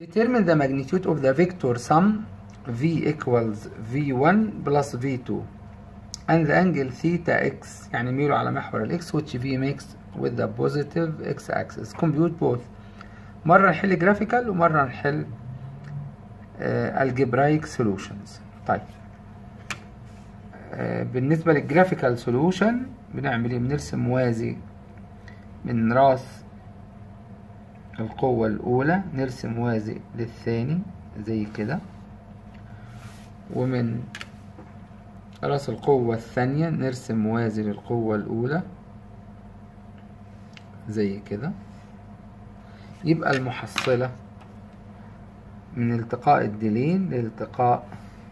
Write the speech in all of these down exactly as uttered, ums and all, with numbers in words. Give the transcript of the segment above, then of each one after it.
Determine the magnitude of the vector sum v equals v one plus v two and the angle theta x يعني ميله على محور الاكس which v makes with the positive x axis. compute both. مرة نحل graphical ومرة نحل uh, algebraic solutions. طيب uh, بالنسبة للجرافيكال solution بنعمل ايه؟ بنرسم موازي من راس القوة الأولى نرسم موازي للثاني زي كده، ومن راس القوة الثانية نرسم موازي للقوة الأولى زي كده. يبقى المحصلة من التقاء الديلين لالتقاء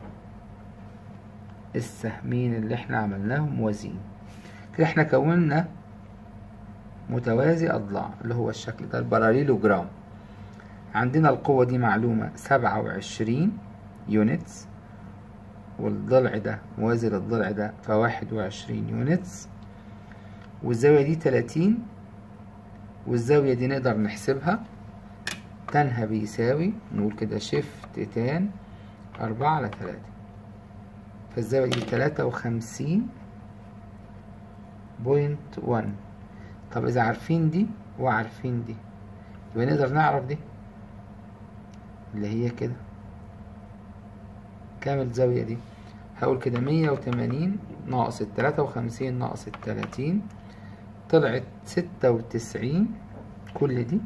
السهمين اللي احنا عملناهم موازين كده. احنا كوننا متوازي أضلاع اللي هو الشكل ده الباراليلوجرام. عندنا القوة دي معلومة سبعة وعشرين يونتس، والضلع ده موازي للضلع ده فواحد وعشرين يونتس، والزاوية دي تلاتين، والزاوية دي نقدر نحسبها تانها بيساوي نقول كده شيفت تان أربعة على تلاتة، فالزاوية دي تلاتة وخمسين بوينت وان. طب إذا عارفين دي وعارفين دي يبقى نقدر نعرف دي اللي هي كده كام الزاوية دي. هقول كده مية وتمانين ناقص التلاتة وخمسين ناقص التلاتين طلعت ستة وتسعين كل دي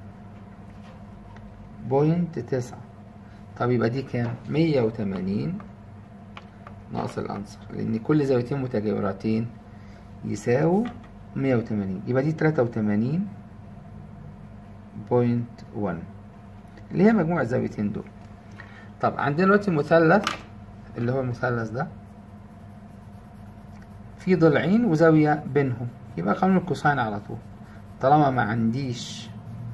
بوينت تسعة. طب يبقى دي كام؟ مية وتمانين ناقص الأنصر لأن كل زاويتين متجاورتين يساووا مية وتمانين، يبقى دي تلاتة وتمانين بوينت وان اللي هي مجموع الزاويتين دول. طب عندنا دلوقتي مثلث اللي هو المثلث ده في ضلعين وزاوية بينهم، يبقى قانون الكوساين على طول. طالما ما عنديش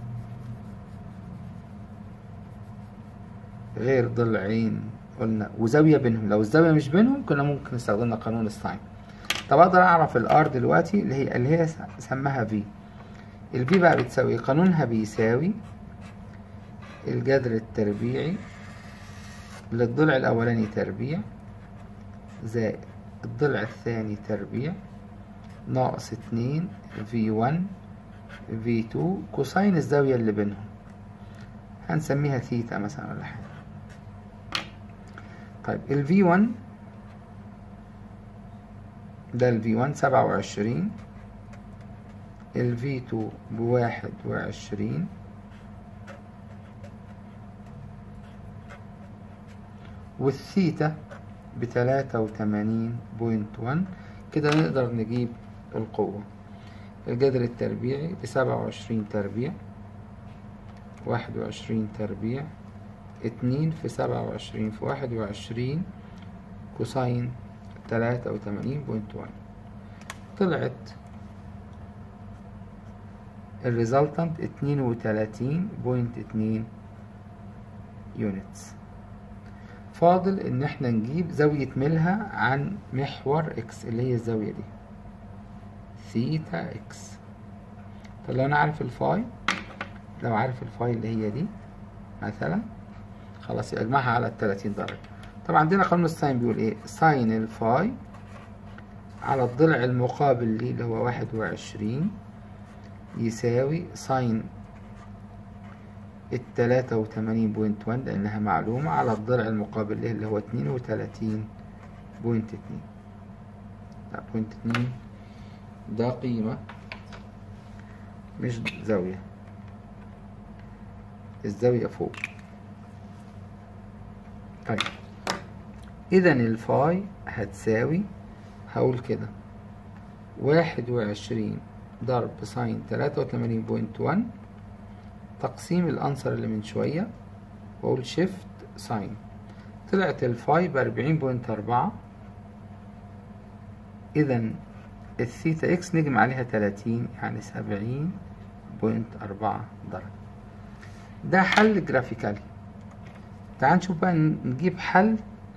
غير ضلعين قلنا وزاوية بينهم، لو الزاوية مش بينهم كنا ممكن استخدمنا قانون الساين. طب اقدر اعرف الار دلوقتي اللي هي اللي هي سماها في. الفي بقى بتساوي قانونها بيساوي الجذر التربيعي للضلع الاولاني تربيع زائد الضلع الثاني تربيع ناقص اتنين في واحد في اتنين كوساين الزاوية اللي بينهم هنسميها ثيتا مثلا ولا حاجة. طيب ال في واحد ده ال في واحد سبعة وعشرين، ال في اتنين بواحد وعشرين، والثيتا بتلاتة وتمانين بوينت وان. كده نقدر نجيب القوة. الجذر التربيعي بسبعة وعشرين تربيع واحد وعشرين تربيع اتنين في سبعة وعشرين في واحد وعشرين كوساين تلاتة وتمانين بوينت وان. طلعت الريزلتنت اتنين وتلاتين بوينت اتنين يونتس. فاضل ان احنا نجيب زاوية ميلها عن محور اكس اللي هي الزاوية دي ثيتا اكس. طب لو انا عارف الفاي، لو عارف الفاي اللي هي دي مثلا خلاص اجمعها على التلاتين درجة. طبعا عندنا قانون الساين بيقول ايه؟ ساين الفاي على الضلع المقابل ليه اللي هو واحد وعشرين يساوي ساين التلاتة وتمانين بوينت وان لأنها معلومة على الضلع المقابل ليه اللي هو اتنين وتلاتين بوينت اتنين. لا بوينت اتنين ده قيمة مش زاوية، الزاوية فوق. طيب إذا الفاي هتساوي هقول كده واحد وعشرين ضرب ساين تلاتة وتمانين بوينت وان تقسيم الأنصر اللي من شوية وأقول شيفت ساين. طلعت الفاي بأربعين بوينت أربعة. إذا الثيتا إكس نجمع عليها تلاتين يعني سبعين بوينت أربعة درجة. ده حل جرافيكالي. تعال نشوف بقى نجيب حل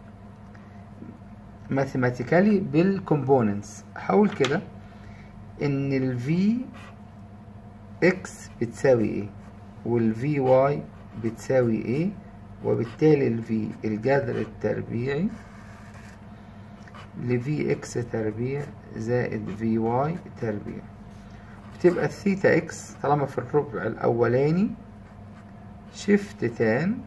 ماثيماتيكالي بالكومبوننتس. هقول كده ان ال في اكس بتساوي ايه وال في واي بتساوي ايه، وبالتالي ال V الجذر التربيعي ل Vx تربيع زائد Vy تربيع. بتبقى الثيتا اكس طالما في الربع الأولاني شيفت تان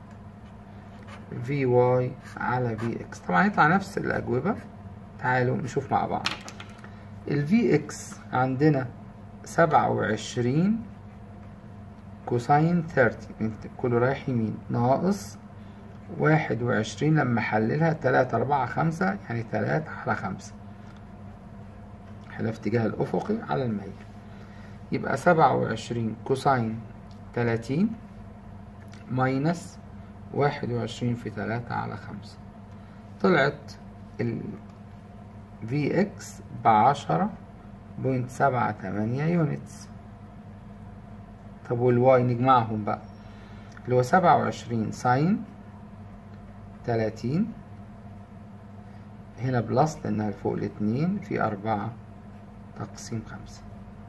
في واي على في اكس. طبعا هيطلع نفس الأجوبة. تعالوا نشوف مع بعض. ال في اكس عندنا سبعة وعشرين كوساين ثلاثين، كله رايح يمين، ناقص واحد وعشرين لما أحللها تلاتة أربعة خمسة، يعني تلاتة على خمسة على اتجاه الأفقي على الميل. يبقى سبعة وعشرين كوساين تلاتين ماينس واحد وعشرين في تلاتة على خمسة، طلعت ال في اكس بعشرة بوينت سبعة تمانية يونتس. طب والواي نجمعهم بقى، اللي هو سبعة وعشرين ساين تلاتين، هنا بلس لأنها فوق الاتنين، في أربعة تقسيم خمسة،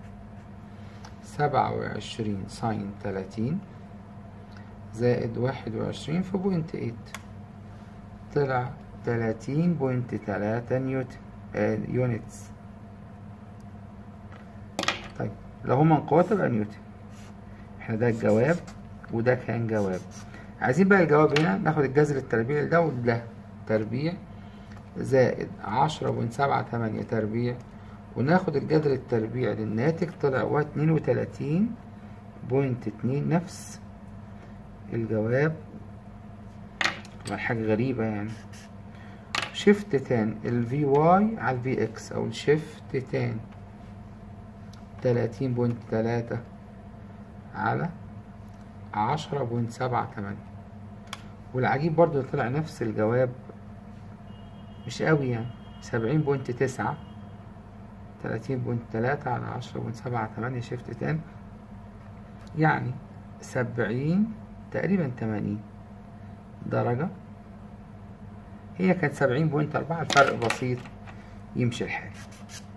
سبعة وعشرين ساين تلاتين زائد واحد وعشرين في بوينت ايت، طلع تلاتين بوينت تلاتة نيوتن آه يونتس. طيب لو هما انقوات يبقى نيوتن. احنا ده الجواب وده كان جواب. عايزين بقى الجواب هنا ناخد الجذر التربيعي ده وده تربيع زائد عشرة بوينت سبعة تمانية تربيع، وناخد الجذر التربيعي للناتج، طلع هو اتنين وتلاتين بوينت اتنين، نفس الجواب. طبعا حاجة غريبة يعني. شيفت تان ال في واي على ال في اكس، او شيفت تان تلاتين بوينت تلاتة على عشرة بوينت سبعة تمانية، والعجيب برضو طلع نفس الجواب، مش قوي يعني، سبعين بوينت تسعة، تلاتين بوينت تلاتة على عشرة بوينت سبعة تمانية شيفت تان، يعني سبعين تقريبا تمانين درجة. هي كانت سبعين بوينت أربعة، الفرق بسيط يمشي الحال.